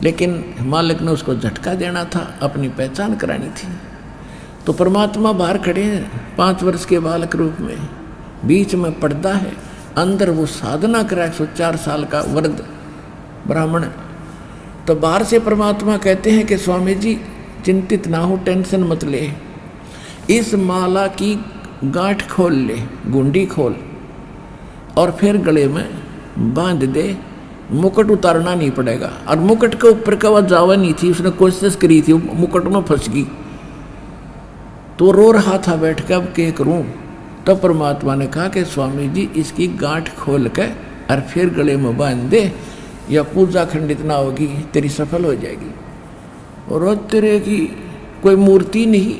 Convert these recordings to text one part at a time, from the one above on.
लेकिन मालिक ने उसको झटका देना था, अपनी पहचान करानी थी। तो परमात्मा बाहर खड़े हैं 5 वर्ष के बालक रूप में, बीच में पर्दा है, अंदर वो साधना करा 104 साल का वृद्ध ब्राह्मण। तो बाहर से परमात्मा कहते हैं कि स्वामी जी चिंतित ना हो, टेंशन मत ले, इस माला की गांठ खोल ले, गुंडी खोल और फिर गले में बांध दे, मुकुट उतारना नहीं पड़ेगा। और मुकुट के ऊपर का वह जावा नहीं थी, उसने कोशिश करी थी, मुकुट में फंस गई, तो रो रहा था बैठ के, अब क्या करूं। तब परमात्मा ने कहा कि स्वामी जी इसकी गांठ खोल के और फिर गले में बांध दे, या पूजा खंडित ना होगी, तेरी सफल हो जाएगी। और तेरे की कोई मूर्ति नहीं,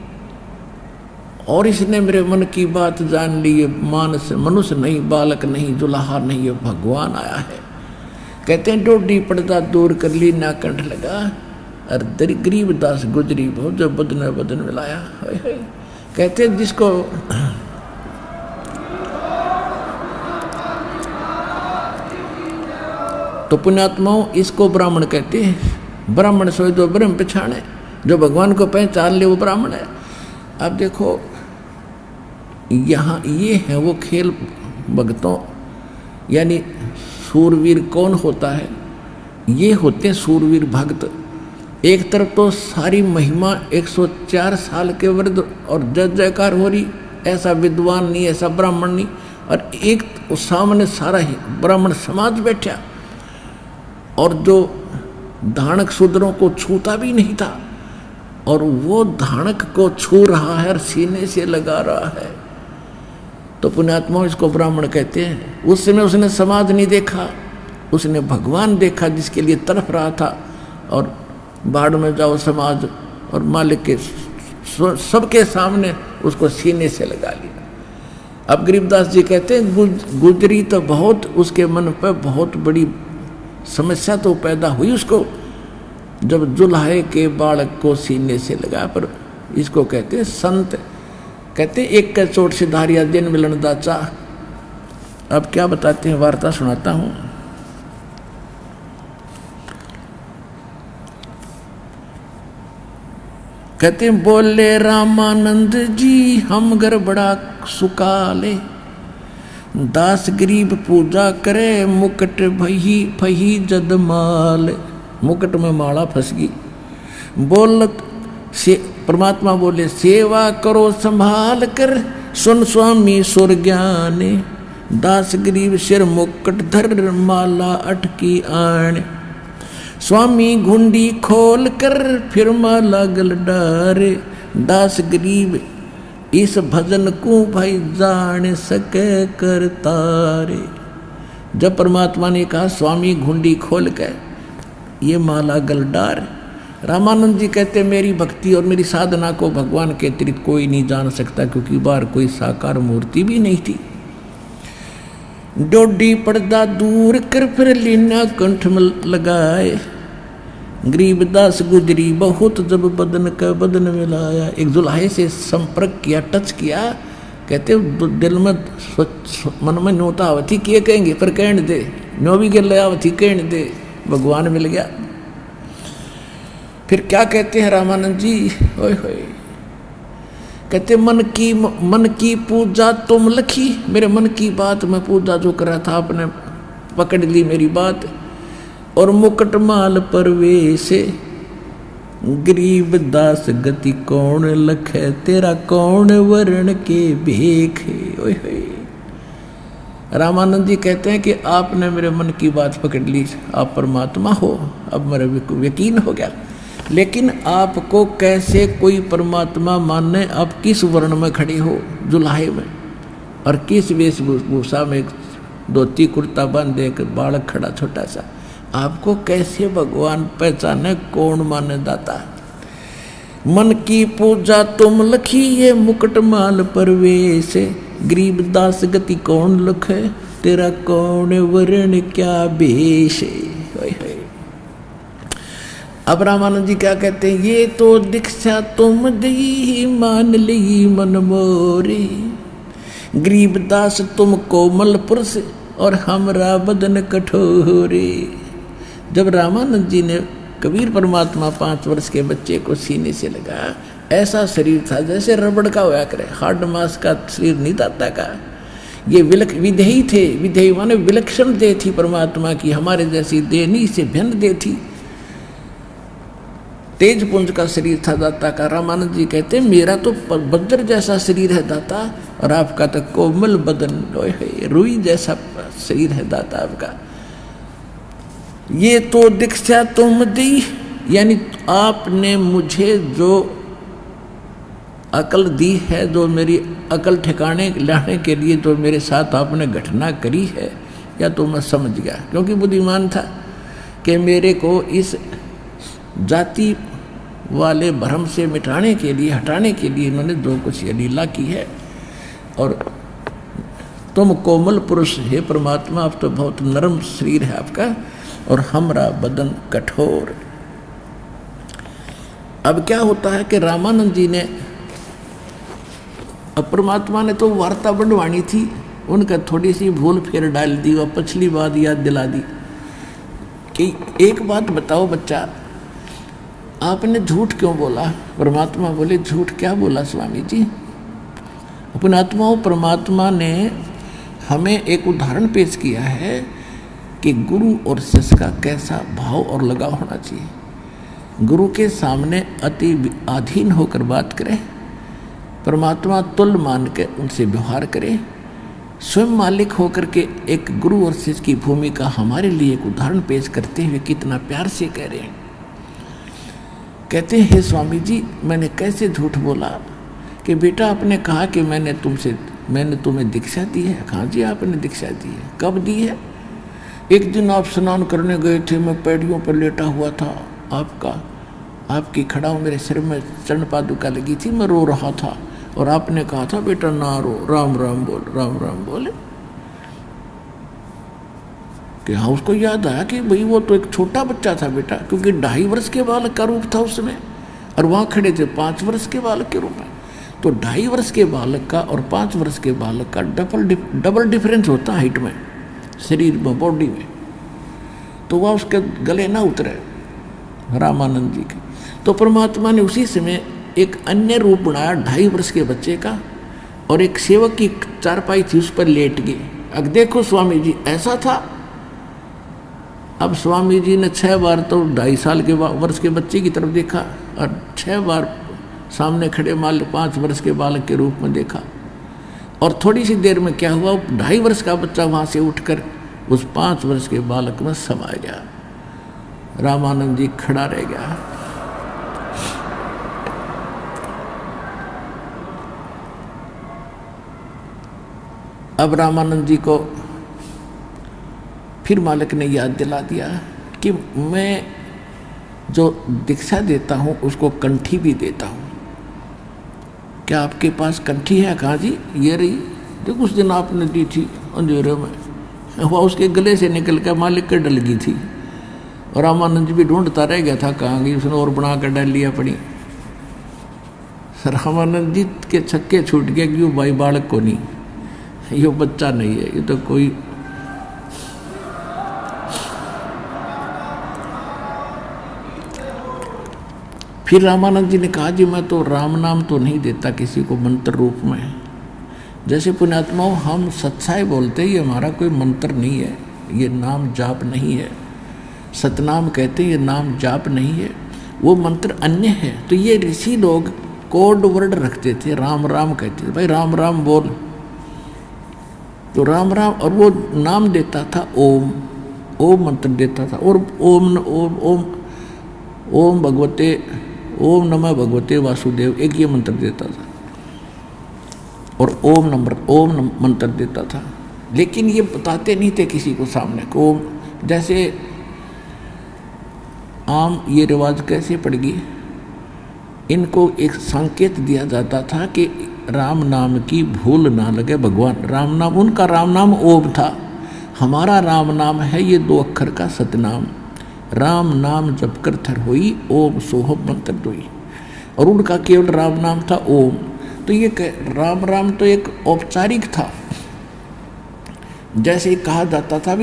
और इसने मेरे मन की बात जान ली, ये मानस मनुष्य नहीं, बालक नहीं, दुल्हा नहीं, ये भगवान आया है। कहते हैं डोडी पर्दा दूर कर ली, ना कंठ लगा, और गरीब दास गुजरी बहुत, जो बदन बदन मिलाया। कहते हैं जिसको तो पुण्यात्माओं इसको ब्राह्मण कहते हैं। ब्राह्मण सोए जो ब्रह्म पहचाने, जो भगवान को पहचान ले वो ब्राह्मण है। अब देखो यहाँ ये है वो खेल भक्तों, यानी सूरवीर कौन होता है, ये होते हैं सूरवीर भक्त। एक तरफ तो सारी महिमा 104 साल के वृद्ध और जय जयकार हो रही, ऐसा विद्वान नहीं, ऐसा ब्राह्मण नहीं, और एक सामने सारा ही ब्राह्मण समाज बैठा, और जो धानक शूद्रों को छूता भी नहीं था, और वो धानक को छू रहा है और सीने से लगा रहा है। तो पुण्यात्मा इसको ब्राह्मण कहते हैं। उस समय उसने समाज नहीं देखा, उसने भगवान देखा जिसके लिए तड़प रहा था, और बाढ़ में जाओ समाज और मालिक के सबके सामने उसको सीने से लगा लिया। अब गरीबदास जी कहते हैं गुजरी तो बहुत, उसके मन पर बहुत बड़ी समस्या तो पैदा हुई उसको, जब जुल्हे के बालक को सीने से लगा। पर इसको कहते हैं संत, कहते एक का चोट से धारिया दिन मिलन दाचा। अब क्या बताते हैं, वार्ता सुनाता हूं। कहते बोले रामानंद जी हम घर बड़ा सुकाले, दास गरीब पूजा करे, मुकुट भही फही जदमाल। मुकुट में माला फंस गई। बोलत से परमात्मा बोले सेवा करो संभाल कर, सुन स्वामी सुर ज्ञाने, दास गरीब सिर मुकुट धर, माला अटकी आण। स्वामी घुंडी खोल कर फिर माला गल डारे, दास गरीब इस भजन को भाई जान सके कर तारे। जब परमात्मा ने कहा स्वामी घुंडी खोल कर ये माला गल डार, रामानंद जी कहते मेरी भक्ति और मेरी साधना को भगवान के अतिरिक्त कोई नहीं जान सकता, क्योंकि बाहर कोई साकार मूर्ति भी नहीं थी। डोडी पर्दा दूर कर फिर लीना कंठ में लगाए, गरीबदास गुजरी बहुत जब बदन का बदन मिलाया। एक दुल्हे से संपर्क किया, टच किया, कहते दिल में मन में न्योता आवती किए कहेंगे, पर कहने दे नो भी गिर आवती कहने दे, भगवान मिल गया। फिर क्या कहते हैं रामानंद जी, ओए होए, कहते मन की पूजा तुम लखी, मेरे मन की बात में पूजा जो करा था आपने पकड़ ली मेरी बात। और मुकुट माल परवेश गरीब दास गति कौन लखे, तेरा कौन वर्ण के भेखे। ओए होए, रामानंद जी कहते हैं कि आपने मेरे मन की बात पकड़ ली, आप परमात्मा हो, अब मेरा यकीन हो गया। लेकिन आपको कैसे कोई परमात्मा माने, आप किस वर्ण में खड़े हो जुल्हे में, और किस वेशभूषा में धोती कुर्ता बांधे एक बालक खड़ा छोटा सा, आपको कैसे भगवान पहचाने, कौन माने दाता। मन की पूजा तुम लखी ये मुकुट माल परवेश, गरीब दास गति कौन लखे, तेरा कौन वर्ण क्या भेष। अब रामानंद जी क्या कहते हैं, ये तो दीक्षा तुम दी मान ली मन मोरे, गरीब दास तुम कोमल पुरुष और हमरा बदन कठोरे। जब रामानंद जी ने कबीर परमात्मा 5 वर्ष के बच्चे को सीने से लगाया, ऐसा शरीर था जैसे रबड़ का होया करे, हार्ड मास का शरीर नहीं दाता का। ये विधेयी थे, विधेयी माने विलक्षण देह थी परमात्मा की, हमारे जैसी देह नहीं, से भिन्न देह थी। तेज पुंज का शरीर था दाता का। रामानंद जी कहते हैं मेरा तो बद्र जैसा शरीर है दाता, और आपका तो कोमल बदन, रुई जैसा शरीर है दाता आपका। ये तो दीक्षा तुम दी, यानी आपने मुझे जो अकल दी है, जो मेरी अकल ठिकाने लाने के लिए जो मेरे साथ आपने घटना करी है, या तो मैं समझ गया, क्योंकि बुद्धिमान था कि मेरे को इस जाति वाले भ्रम से मिटाने के लिए, हटाने के लिए इन्होंने जो कुछ ये लीला की है। और तुम कोमल पुरुष हे परमात्मा, आप तो बहुत नरम शरीर है आपका, और हमरा बदन कठोर। अब क्या होता है कि रामानंद जी ने, अब परमात्मा ने तो वार्ता बढ़वानी थी, उनका थोड़ी सी भूल फेर डाल दी, और पिछली बात याद दिला दी कि एक बात बताओ बच्चा, आपने झूठ क्यों बोला? परमात्मा बोले झूठ क्या बोला स्वामी जी? अपनात्माओं, परमात्मा ने हमें एक उदाहरण पेश किया है कि गुरु और शिष्य का कैसा भाव और लगाव होना चाहिए। गुरु के सामने अति अधीन होकर बात करें, परमात्मा तुल्य मान के उनसे व्यवहार करें, स्वयं मालिक होकर के एक गुरु और शिष्य की भूमिका हमारे लिए एक उदाहरण पेश करते हुए कितना प्यार से कह रहे हैं। कहते हैं हे स्वामी जी, मैंने कैसे झूठ बोला कि बेटा आपने कहा कि मैंने तुम्हें दीक्षा दी है। कहाँ जी आपने दीक्षा दी है? कब दी है? एक दिन आप स्नान करने गए थे, मैं पैड़ियों पर लेटा हुआ था, आपकी खड़ाऊ मेरे सिर में चरण पादुका लगी थी, मैं रो रहा था, और आपने कहा था बेटा ना रो, राम राम बोल, राम राम बोले। कि हाँ, उसको याद आया कि भाई वो तो एक छोटा बच्चा था बेटा, क्योंकि 2.5 वर्ष के बालक का रूप था उसमें, और वहाँ खड़े थे 5 वर्ष के बालक के रूप में। तो 2.5 वर्ष के बालक का और 5 वर्ष के बालक का डबल डिफरेंस होता है हाइट में, शरीर में, बॉडी में। तो वह उसके गले ना उतरे रामानंद जी के। तो परमात्मा ने उसी समय एक अन्य रूप बनाया 2.5 वर्ष के बच्चे का, और एक सेवक की चारपाई थी, उस पर लेट गए। अब देखो स्वामी जी, ऐसा था। अब स्वामी जी ने 6 बार तो 2.5 साल के वर्ष के बच्चे की तरफ देखा, और 6 बार सामने खड़े 5 वर्ष के बालक के रूप में देखा। और थोड़ी सी देर में क्या हुआ, 2.5 वर्ष का बच्चा वहाँ से उठकर उस 5 वर्ष के बालक में समा गया। रामानंद जी खड़ा रह गया। अब रामानंद जी को फिर मालिक ने याद दिला दिया कि मैं जो दीक्षा देता हूँ उसको कंठी भी देता हूँ। क्या आपके पास कंठी है? कहाँ जी? ये रही, जो उस दिन आपने दी थी अंधेरे में, वह उसके गले से निकल कर मालिक के डल गई थी, और रामानंद जी भी ढूंढता रह गया था कहाँ गई, उसने और बना कर डाल लिया पड़ी। रामानंद जी के छक्के छूट गया कि यो भाई बालक को नहीं, ये बच्चा नहीं है, ये तो कोई फिर रामानंद जी ने कहा जी मैं तो राम नाम तो नहीं देता किसी को मंत्र रूप में। जैसे पुण्यात्माओं हम सत्साई बोलते, ये हमारा कोई मंत्र नहीं है, ये नाम जाप नहीं है। सतनाम कहते ये नाम जाप नहीं है, वो मंत्र अन्य है। तो ये ऋषि लोग कोड वर्ड रखते थे, राम राम कहते थे, भाई राम राम बोल। तो राम राम, और वो नाम देता था ओम, ओम मंत्र देता था, और ओम ओम ओम ओम भगवते, ओम नमः भगवते वासुदेव, एक ये मंत्र देता था, और ओम मंत्र देता था। लेकिन ये बताते नहीं थे किसी को सामने को। जैसे आम ये रिवाज कैसे पड़ गई, इनको एक संकेत दिया जाता था कि राम नाम की भूल ना लगे भगवान। राम नाम, उनका राम नाम ओम था, हमारा राम नाम है ये 2 अक्षर का सतनाम। राम नाम जप कर थर हुई, ओम सोहम मंत्र दोई, और उनका केवल राम नाम था ओम। तो ये राम राम तो एक औपचारिक था। जैसे कहा जाता था भी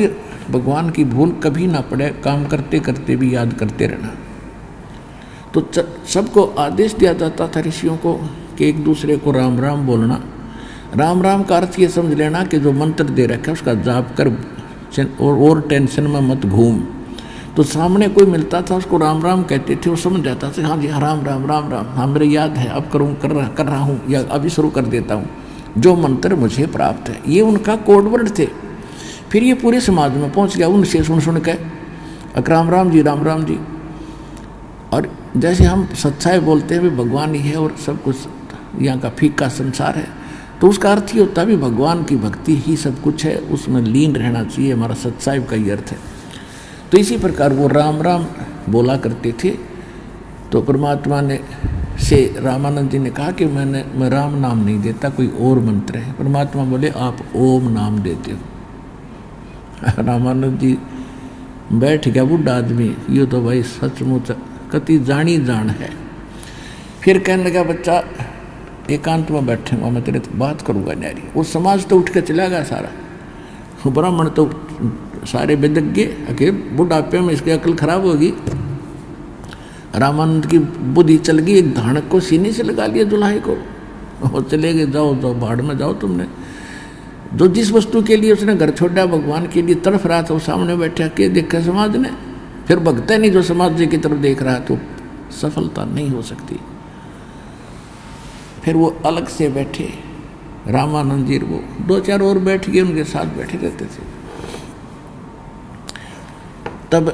भगवान की भूल कभी ना पड़े, काम करते करते भी याद करते रहना। तो सबको आदेश दिया जाता था ऋषियों को कि एक दूसरे को राम राम बोलना। राम राम का अर्थ ये समझ लेना कि जो मंत्र दे रखा है उसका जाप कर और टेंशन में मत घूम। तो सामने कोई मिलता था उसको राम राम कहते थे, वो समझ जाता था हाँ जी हाँ राम राम राम राम, हाँ मेरे याद है, अब कर रहा हूँ या अभी शुरू कर देता हूँ जो मंत्र मुझे प्राप्त है। ये उनका कोड वर्ड थे। फिर ये पूरे समाज में पहुँच गया उनसे सुन के राम राम जी राम राम जी। और जैसे हम सच्चाई बोलते हैं भी भगवान ही है और सब कुछ यहाँ का फीका संसार है, तो उसका अर्थ ही होता है भी भगवान की भक्ति ही सब कुछ है, उसमें लीन रहना चाहिए, हमारा सच्चाई का ही अर्थ है। तो इसी प्रकार वो राम राम बोला करते थे। तो परमात्मा ने से रामानंद जी ने कहा कि मैं राम नाम नहीं देता, कोई और मंत्र है। परमात्मा बोले आप ओम नाम देते हो। रामानंद जी बैठ गया बुढ़ा आदमी, ये तो भाई सचमुच कति जानी जान है। फिर कहने लगा बच्चा एकांत में बैठूंगा, मैं तेरे बात करूंगा न्यारी। वो समाज तो उठ के चला गया सारा, ब्राह्मण तो सारे बेदज्ञ के बुढ़ापे में इसकी अकल खराब होगी। रामानंद की बुद्धि चल गई, एक धानक को सीने से लगा लिया दुल्हाई को, और चले गए जाओ जाओ भाड़ में जाओ तुमने। जो जिस वस्तु के लिए उसने घर छोड़ा भगवान के लिए तड़फ रहा था वो सामने बैठा के देखा समाज ने, फिर भगता नहीं जो समाज जी की तरफ देख रहा है तो सफलता नहीं हो सकती। फिर वो अलग से बैठे रामानंद जी, वो दो चार और बैठ गए उनके साथ बैठे रहते थे। तब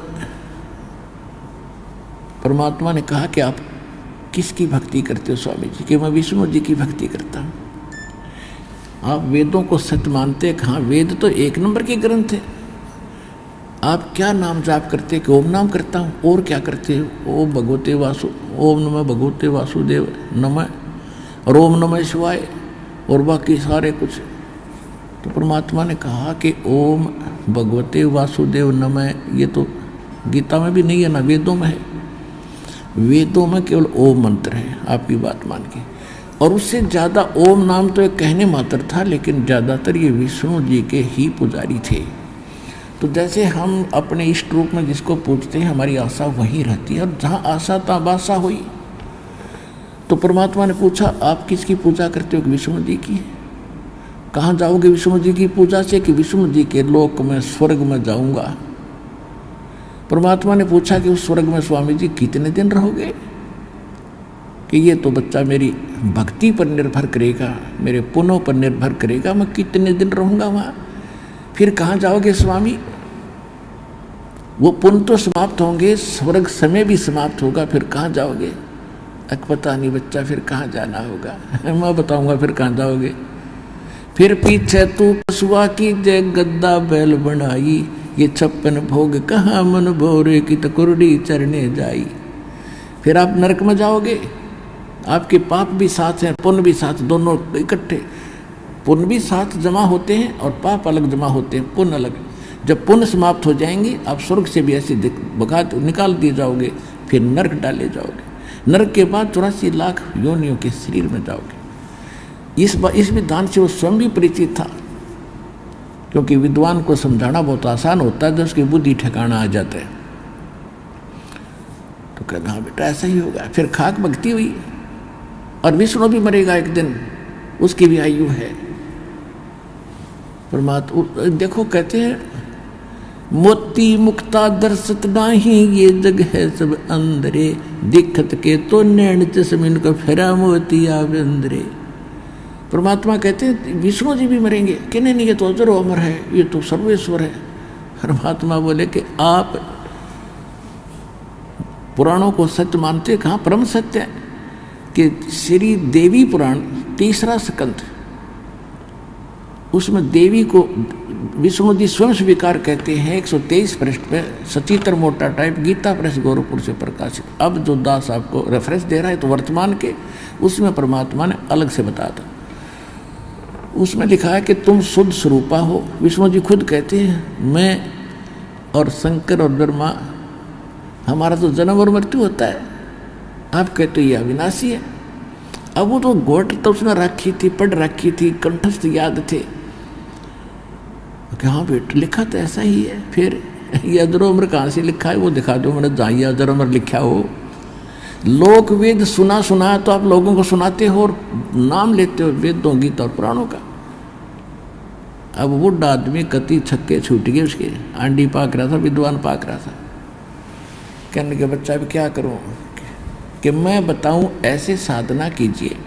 परमात्मा ने कहा कि आप किसकी भक्ति करते हो स्वामी जी? कि मैं विष्णु जी की भक्ति करता हूँ। आप वेदों को सत्य मानते हैं? हाँ, वेद तो एक नंबर के ग्रंथ है। आप क्या नाम जाप करते? कि ओम नाम करता हूँ। और क्या करते हो? ओम भगवते वासु, ओम नमः भगवते वासुदेव नमः, और ओम नमः शिवाय, और बाकी सारे कुछ। तो परमात्मा ने कहा कि ओम भगवते वासुदेव नमः, ये तो गीता में भी नहीं है ना, वेदों में है। वेदों में केवल ओम मंत्र है, आपकी बात मान के। और उससे ज़्यादा ओम नाम तो एक कहने मात्र था, लेकिन ज़्यादातर ये विष्णु जी के ही पुजारी थे। तो जैसे हम अपने इष्ट रूप में जिसको पूजते हैं हमारी आशा वहीं रहती है, और जहाँ आशा तहाँ बासा हुई। तो परमात्मा ने पूछा आप किसकी पूजा करते हो? विष्णु जी की। कहाँ जाओगे विष्णु जी की पूजा से? कि विष्णु जी के लोक में स्वर्ग में जाऊंगा। परमात्मा ने पूछा कि उस स्वर्ग में स्वामी जी कितने दिन रहोगे? कि ये तो बच्चा मेरी भक्ति पर निर्भर करेगा, मेरे पुण्यों पर निर्भर करेगा, मैं कितने दिन रहूँगा वहाँ। फिर कहाँ जाओगे स्वामी? वो पुण्य तो समाप्त होंगे, स्वर्ग समय भी समाप्त होगा, फिर कहाँ जाओगे? पता नहीं बच्चा, फिर कहाँ जाना होगा। मैं बताऊँगा फिर कहाँ जाओगे। फिर पीछे तू पशुआ की जय गद्दा बैल बनाई, ये 56 भोग कहाँ मन भोरे की तकुरड़ी चरने जाई। फिर आप नरक में जाओगे, आपके पाप भी साथ हैं, पुण्य भी साथ, दोनों इकट्ठे। पुण्य भी साथ जमा होते हैं और पाप अलग जमा होते हैं, पुण्य अलग। जब पुण्य समाप्त हो जाएंगे आप स्वर्ग से भी ऐसे भगा निकाल दिए जाओगे, फिर नरक डाले जाओगे। नरक के बाद 84 लाख योनियों के शरीर में जाओगे। इस विधान से वो स्वयं भी परिचित था, क्योंकि विद्वान को समझाना बहुत आसान होता है जब उसकी बुद्धि ठिकाना आ जाता है। तो कहना हाँ बेटा ऐसा ही होगा। फिर खाक भक्ति हुई, और विष्णु भी मरेगा एक दिन, उसकी भी आयु है। परमात्मा देखो कहते हैं मोती मुक्ता दर्शत नाही, ये जग है सब अंदरे, दिखत के तो नैन चश्मिन का फेरा मोती आवे अंदरे। परमात्मा कहते हैं विष्णु जी भी मरेंगे। कि नहीं, ये तो अजर अमर है, ये तो सर्वेश्वर है। परमात्मा बोले कि आप पुराणों को सत्य मानते हैं? कहाँ परम सत्य है। कि श्री देवी पुराण 3रा स्कंध, उसमें देवी को विष्णु जी स्वयं स्वीकार कहते हैं। 123 पृष्ठ पे सचित्र मोटा टाइप गीता प्रेस गोरखपुर से प्रकाशित। अब जो दास आपको रेफरेंस दे रहा है तो वर्तमान के, उसमें परमात्मा ने अलग से बताया था। उसमें लिखा है कि तुम शुद्ध स्वरूपा हो। विष्णु जी खुद कहते हैं मैं और शंकर और ब्रह्मा, हमारा तो जन्म और मृत्यु होता है, आप कहते हो ये अविनाशी है। अब वो तो घोट तो उसने रखी थी, पढ़ रखी थी, कंठस्थ याद थे। कि हाँ बेटा लिखा तो ऐसा ही है। फिर ये अजर उम्र कहाँ से लिखा है वो दिखा दो, मैंने जाइए अजर उम्र लिखा हो। लोक वेद सुना सुना तो आप लोगों को सुनाते हो और नाम लेते हो वेदों गीता और पुराणों का। अब बुढ़ा आदमी कति छक्के छूट गए उसके, आंडी पाक रहा था, विद्वान पाक रहा था। कहने के बच्चा अब क्या करूं कि मैं बताऊं ऐसे साधना कीजिए।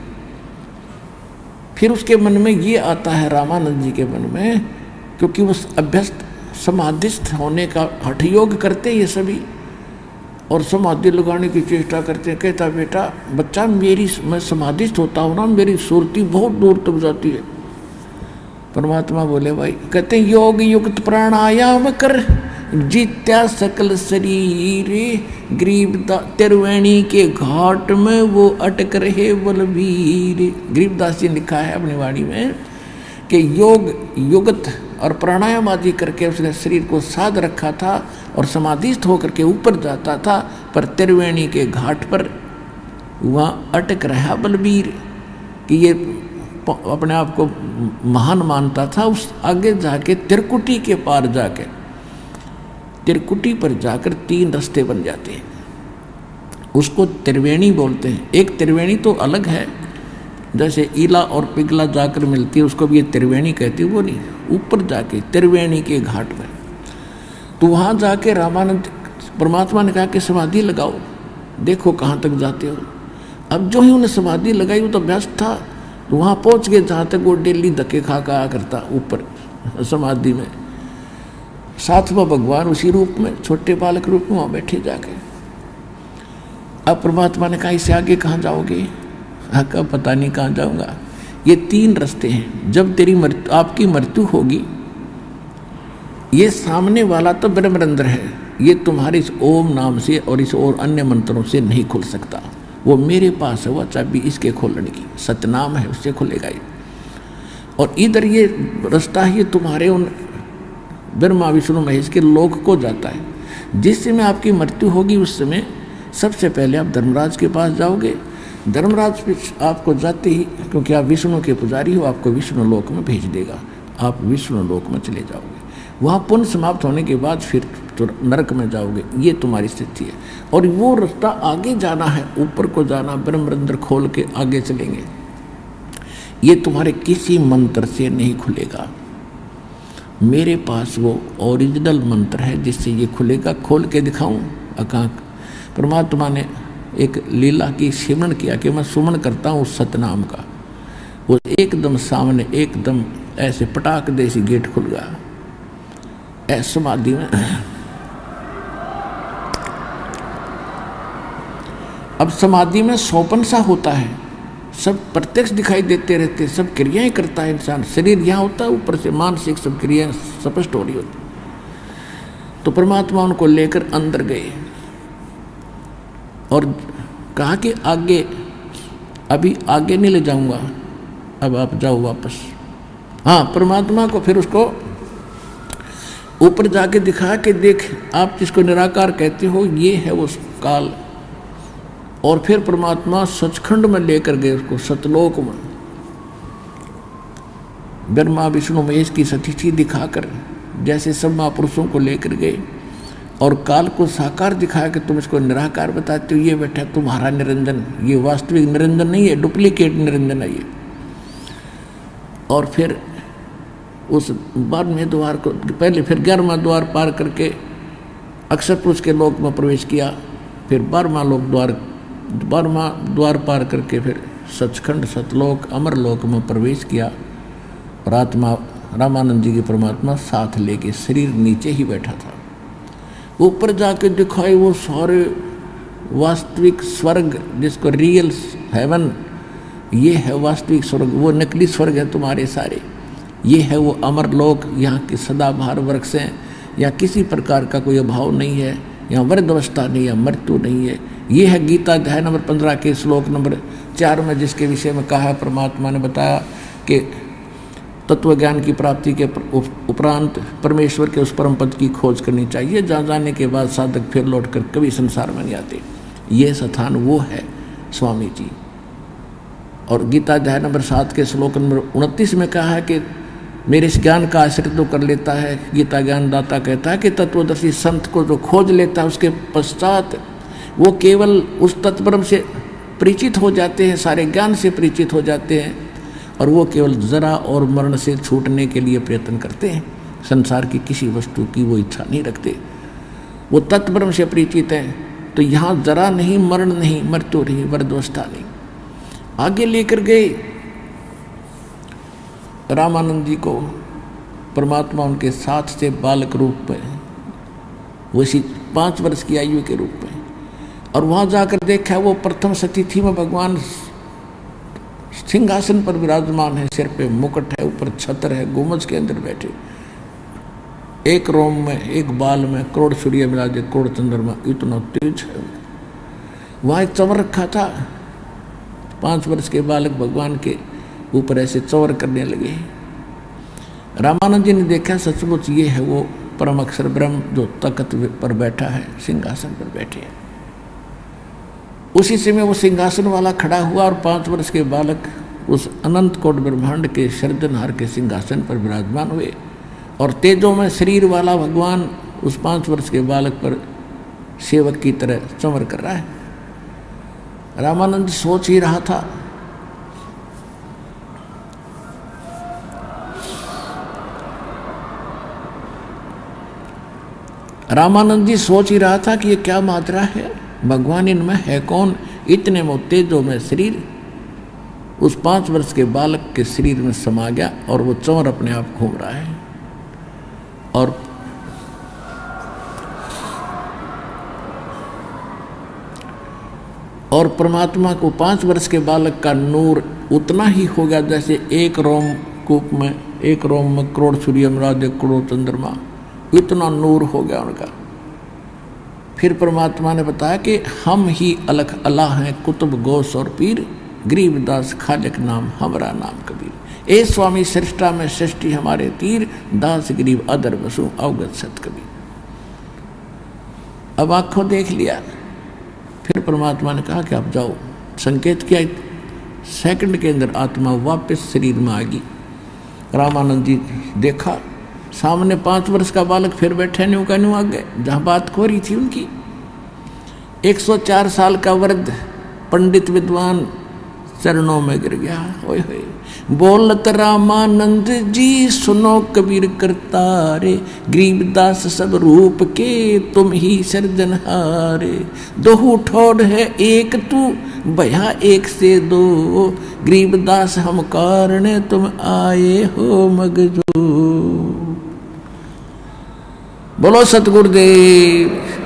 फिर उसके मन में ये आता है, रामानंद जी के मन में, क्योंकि वो अभ्यस्त समाधिस्थ होने का हठ योग करते ये सभी और समाधि लगाने की चेष्टा करते हैं। कहता बेटा बच्चा मैं समाधिस्थ होता हूँ ना, मेरी सुरती बहुत दूर तक जाती है। परमात्मा बोले भाई, कहते हैं योग युक्त प्राणायाम कर जीत्या सकल शरीर, गरीबदास त्रिवेणी के घाट में वो अटक रहे बलबीर। गरीबदास जी ने लिखा है अपनी वाणी में कि योग युगत और प्राणायाम आदि करके उसने शरीर को साध रखा था और समाधिस्थ होकर के ऊपर जाता था, पर त्रिवेणी के घाट पर वहाँ अटक रहा बलबीर। कि ये अपने आप को महान मानता था। उस आगे जाके त्रिकुटी के पार जाके, त्रिकुटी पर जाकर 3 रास्ते बन जाते हैं, उसको त्रिवेणी बोलते हैं। एक त्रिवेणी तो अलग है, जैसे ईला और पिघला जाकर मिलती है उसको भी ये त्रिवेणी कहती है, वो नहीं, ऊपर जाके त्रिवेणी के घाट में। तो वहाँ जाके रामानंद परमात्मा ने कहा कि समाधि लगाओ, देखो कहाँ तक जाते हो। अब जो ही उन्हें समाधि लगाई वो तो व्यस्त था, तो वहाँ पहुँच गए जहाँ तक वो डेली धक्के खा खा करता ऊपर समाधि में। साथ में भगवान उसी रूप में, छोटे बालक रूप में वहाँ बैठे जाके। अब परमात्मा ने कहा इससे आगे कहाँ जाओगे? कहा पता नहीं कहाँ जाऊँगा। ये 3 रास्ते हैं। जब तेरी मृत्यु, आपकी मृत्यु होगी, ये सामने वाला तो ब्रह्मरंध्र है, ये तुम्हारे इस ओम नाम से और इस और अन्य मंत्रों से नहीं खुल सकता। वो मेरे पास है, वह चाबी इसके खोलने की, सतनाम है, उससे खुलेगा ये। और इधर ये रास्ता है, ये तुम्हारे उन ब्रह्मा विष्णु महेश के लोक को जाता है। जिस समय आपकी मृत्यु होगी उस समय सबसे पहले आप धर्मराज के पास जाओगे। धर्मराज आपको जाते ही, क्योंकि आप विष्णु के पुजारी हो, आपको विष्णु लोक में भेज देगा, आप विष्णु लोक में चले जाओगे। वहाँ पुण्य समाप्त होने के बाद फिर तो नरक में जाओगे। ये तुम्हारी स्थिति है। और वो रास्ता आगे जाना है, ऊपर को जाना, ब्रह्मरंध्र खोल के आगे चलेंगे। ये तुम्हारे किसी मंत्र से नहीं खुलेगा। मेरे पास वो ओरिजिनल मंत्र है जिससे ये खुलेगा। खोल के दिखाऊं? अकांक परमात्मा ने एक लीला की स्मरण किया कि मैं सुमन करता हूँ उस सतनाम का। वो एकदम सामने, एकदम ऐसे पटाख देसी गेट खुल गया ऐसे समाधि में। अब समाधि में सोपन सा होता है, सब प्रत्यक्ष दिखाई देते रहते, सब क्रियाएं करता है इंसान। शरीर यहाँ होता है, ऊपर से मानसिक सब क्रियाएं स्पष्ट हो रही होती। तो परमात्मा उनको लेकर अंदर गए और कहा कि आगे, अभी आगे नहीं ले जाऊंगा, अब आप जाओ वापस। हाँ, परमात्मा को फिर उसको ऊपर जाके दिखा कि देख, आप जिसको निराकार कहते हो ये है वो काल। और फिर परमात्मा सचखंड में लेकर गए उसको, सतलोक में। ब्रह्मा विष्णु महेश की सतिथि दिखाकर जैसे सब महापुरुषों को लेकर गए और काल को साकार दिखाया कि तुम इसको निराकार बताते हो, ये बैठा तुम्हारा निरंजन, ये वास्तविक निरंजन नहीं है, डुप्लीकेट निरंजन है ये। और फिर उस 12वें द्वार को, पहले फिर 11वां द्वार पार करके अक्षर पुरुष के लोक में प्रवेश किया। फिर 12वां द्वार पार करके फिर सचखंड, सतलोक, अमरलोक में प्रवेश किया। और आत्मा रामानंद जी की परमात्मा साथ लेके, शरीर नीचे ही बैठा था। ऊपर जाके दिखाई वो सारे वास्तविक स्वर्ग, जिसको रियल हेवन, ये है वास्तविक स्वर्ग। वो नकली स्वर्ग है तुम्हारे सारे। ये है वो अमरलोक, यहाँ की सदाबहार वृक्ष हैं, यहाँ किसी प्रकार का कोई अभाव नहीं है, यहाँ वृद्धावस्था नहीं है, मृत्यु नहीं है। ये है गीता अध्याय नंबर 15 के श्लोक नंबर 4 में, जिसके विषय में कहा परमात्मा ने बताया कि तत्व ज्ञान की प्राप्ति के उपरांत परमेश्वर के उस परम पद की खोज करनी चाहिए, जहाँ जाने के बाद साधक फिर लौटकर कभी संसार में नहीं आते। ये स्थान वो है स्वामी जी। और गीता अध्याय नंबर 7 के श्लोक नंबर 29 में कहा है कि मेरे इस ज्ञान का आश्रित तो कर लेता है। गीता ज्ञान दाता कहता है कि तत्वदर्शी संत को जो खोज लेता है उसके पश्चात वो केवल उस तत्परम से परिचित हो जाते हैं, सारे ज्ञान से परिचित हो जाते हैं, और वो केवल जरा और मरण से छूटने के लिए प्रयत्न करते हैं। संसार की किसी वस्तु की वो इच्छा नहीं रखते, वो तत्परम से परिचित हैं। तो यहाँ जरा नहीं, मरण नहीं, मृत्यु नहीं, वृद्धावस्था नहीं। आगे लेकर गए रामानंद जी को परमात्मा उनके साथ से बालक रूप में, वैसी 5 वर्ष की आयु के रूप में, और वहाँ जाकर देखा वो प्रथम सतिथि में भगवान सिंहासन पर विराजमान है, सिर पे मुकुट है, ऊपर छत्र है, गुम्बज के अंदर बैठे, एक रोम में एक बाल में करोड़ सूर्य मिला दे, करोड़ चंद्रमा, इतना तेज है। वहाँ एक चंवर रखा था, 5 वर्ष के बालक भगवान के ऊपर ऐसे चंवर करने लगे। रामानंद जी ने देखा सचमुच ये है वो परम अक्षर ब्रह्म जो तख्त पर बैठा है, सिंहासन पर बैठे हैं। उसी समय वो सिंहासन वाला खड़ा हुआ और 5 वर्ष के बालक उस अनंत कोट ब्रह्मांड के सृजनहार के सिंहासन पर विराजमान हुए, और तेजों में शरीर वाला भगवान उस 5 वर्ष के बालक पर सेवक की तरह चंवर कर रहा है। रामानंद सोच ही रहा था, रामानंद जी सोच ही रहा था कि ये क्या मात्रा है, भगवान इनमें है कौन। इतने में तेजों में शरीर उस 5 वर्ष के बालक के शरीर में समा गया और वो चंवर अपने आप घूम रहा है। और परमात्मा को 5 वर्ष के बालक का नूर उतना ही हो गया जैसे एक रोम कूप में, एक रोम में करोड़ सूर्य मिला दे, करोड़ चंद्रमा, इतना नूर हो गया उनका। फिर परमात्मा ने बताया कि हम ही अलख अल्लाह हैं, कुतुब गौस और पीर, गरीबदास खालिक नाम हमारा नाम कबीर। ए स्वामी सृष्टा में सृष्टि हमारे तीर, दास गरीब अदर बसु अवगत सत कबीर। अब आंखों देख लिया। फिर परमात्मा ने कहा कि आप जाओ। संकेत किया, सेकंड के अंदर आत्मा वापस शरीर में आ गई। रामानंद जी देखा सामने 5 वर्ष का बालक फिर बैठे न्यू का न्यू आ गए, जहाँ बात हो रही थी उनकी। 104 साल का वृद्ध पंडित विद्वान चरणों में गिर गया। ओए होए, बोलत रामानंद जी सुनो कबीर करतारे, गरीबदास सब रूप के तुम ही सृजनहारे। दोहू ठोड़ है एक तू भया एक से दो, गरीबदास हम कारण तुम आए हो मगजो। बोलो सतगुरुदेव।